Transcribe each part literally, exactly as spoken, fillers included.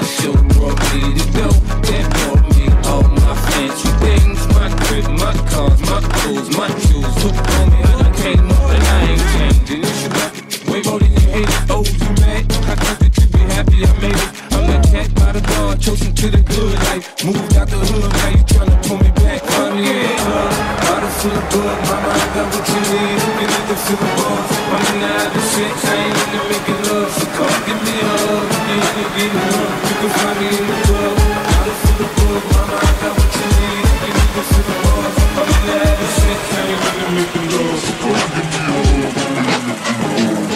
my show brought me the dough that brought me all my fancy things. My crib, my cars, my clothes, my shoes. Look on me, I done came up and I ain't changing. You should love it way more than you hate it. Oh, you mad? I thought that you'd be happy I made it. I'm that cat by the bar, chosen to the good life. Moved out the hood, now you tryna pull me back. Find me in the club, bottle full of bug. Mama, I got what you need, you need to feel the buzz. I'm in the other shit, I ain't into making love. So come give me a hug, you ain't into getting love. You can find me in the club, bottle full of bug. Mama, I got what you need, you need to feel the buzz. I'm in the other shit, I ain't into making love. So come give me a hug, you need to feel the buzz.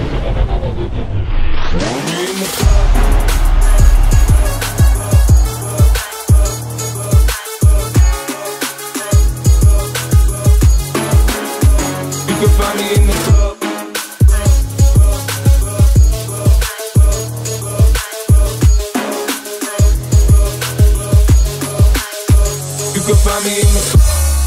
In the club. You can find me in the club. You can find me in the club.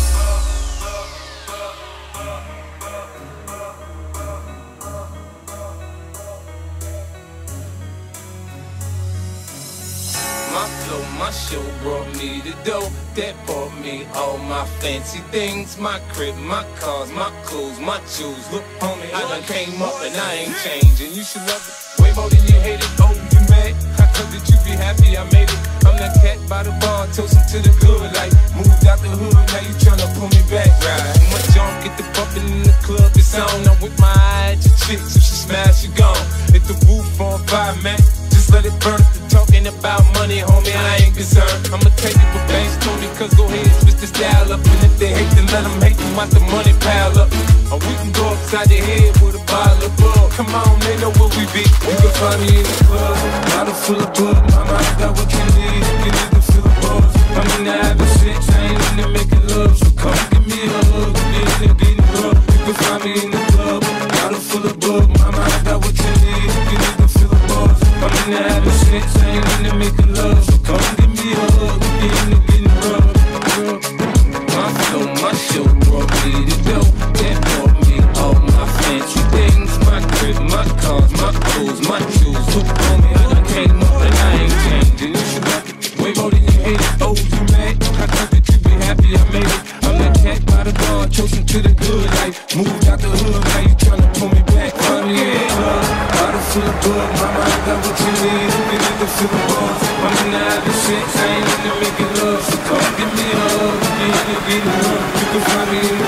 My flow, my show brought me the dough that bought me all my fancy things. My crib, my cars, my clothes, my shoes. Look, homie, I done came up and I ain't changing. You should love it way more than you hate it. Oh, you mad? I thought that you'd be happy I made it. I'm that cat by the bar, toasting to the good life. Moved out the hood, now you tryna pull me back. Right? My junk get the bumpin' in the club, it's on. I'm with my eye at your chicks, if she smash, you gone. Hit the roof on fire, man. Just let it burn. Talking about money, homie, I ain't concerned. I'ma take it for banks, Tony, cause go ahead, switch the style up. And if they hate, then let them hate, then watch the money pile up. Or we can go upside the head with a bottle of bug. Come on, they know where we be. You can find me in the club, bottle full of bug. Mama, I got what you need, you need to feel the buzz. I'm in the having sex, I ain't into making love. So come give me a hug, you ain't into getting rough. You can find me in the club, bottle full of bug. Mama, I got what you need, you need to feel the buzz. I'm in the having sex, I ain't into making love. So come give me a hug, you ain't into getting rough. My flow, my show brought me the dough that brought me all my fancy things. My crib, my cars, my clothes, my shoes. Look on me, I done came up and I ain't changing. You should love it way more than you hate it. Oh, you mad? I thought that you'd be happy I made it. I'm that cat by the bar, chosen to the good life. Moved out the hood, now you tryna pull me back. Find me in the club, bottle full of bug. Mama, I got what you need, you need to feel the buzz. I'm in the other shit, I ain't into making love. So come give me a hug, you ain't into getting love. You can find me in the